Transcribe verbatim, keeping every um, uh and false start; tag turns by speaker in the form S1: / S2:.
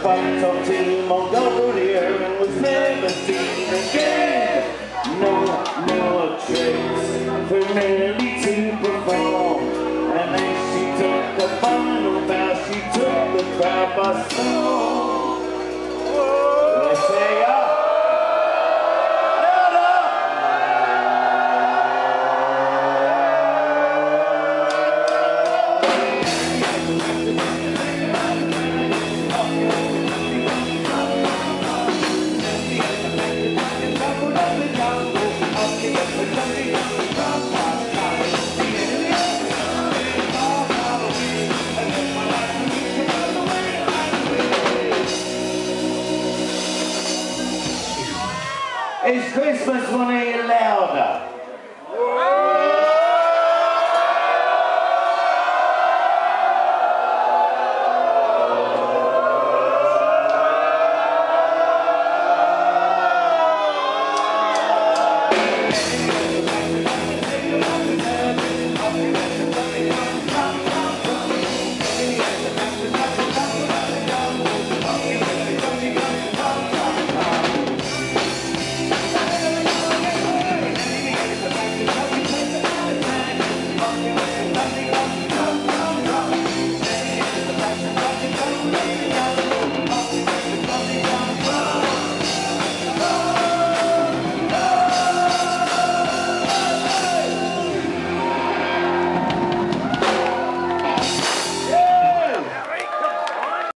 S1: fucked up team Mongolia and was never seen again. No more tricks for Nelly to perform. And then she took the final bow, she took the crowd by storm. Let's say up. It's Christmas, wanna hear louder?